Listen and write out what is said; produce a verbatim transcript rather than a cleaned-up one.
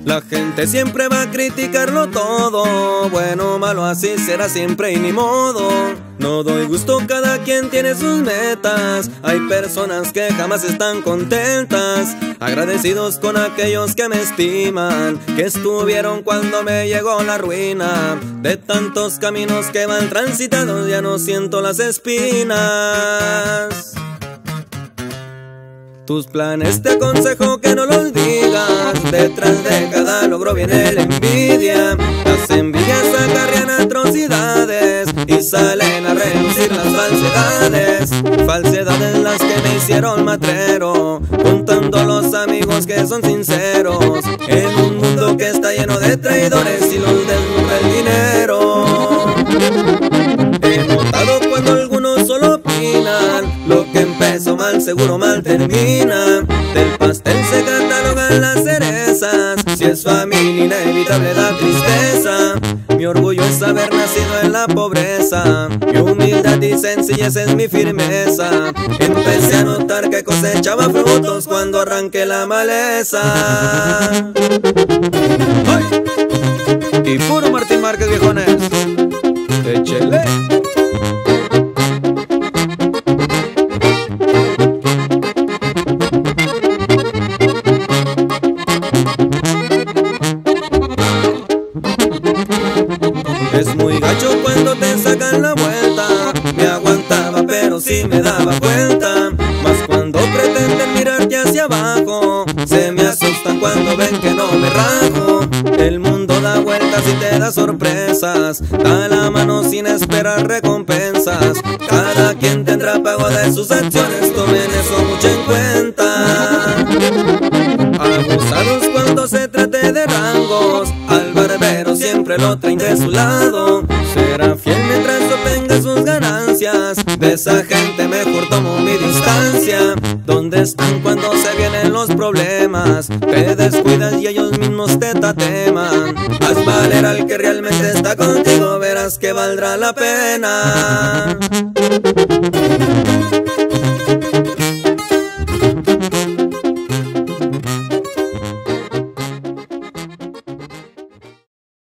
La gente siempre va a criticarlo todo, bueno o malo así será siempre y ni modo. No doy gusto, cada quien tiene sus metas. Hay personas que jamás están contentas. Agradecidos con aquellos que me estiman, que estuvieron cuando me llegó la ruina. De tantos caminos que van transitados ya no siento las espinas. Tus planes te aconsejo que no los digas. Detrás de cada logro viene la envidia. Las envidias acarrean atrocidades y salen a relucir las falsedades. Falsedades las que me hicieron matrero, contando los amigos que son sinceros. En un mundo que está lleno de traidores y los deslumbra el dinero. He notado cuando algunos solo opinan, lo que empezó mal seguro mal termina. Del pastel se catalogan las cerezas, si es familia inevitable da tristeza. Mi orgullo es haber nacido en la pobreza, mi humildad y sencillez es mi firmeza. Empecé a notar que cosechaba frutos cuando arranqué la maleza. ¡Ay! Y puro Martín Márquez, viejones. ¡Échele! Es muy gacho cuando te sacan la vuelta. Me aguantaba pero sí me daba cuenta. Mas cuando pretenden mirarte hacia abajo, se me asustan cuando ven que no me rajo. El mundo da vueltas y te da sorpresas, da la mano sin esperar recompensas. Cada quien tendrá pago de sus acciones, tomen eso mucho en cuenta. Abusados cuando se trate de rangos, al barbero siempre lo traen de su lado. Será fiel mientras obtenga sus ganancias, de esa gente mejor tomo mi distancia. ¿Dónde están cuando se vienen los problemas? Te descuidas y ellos mismos te tateman. Haz valer al que realmente está contigo, verás que valdrá la pena.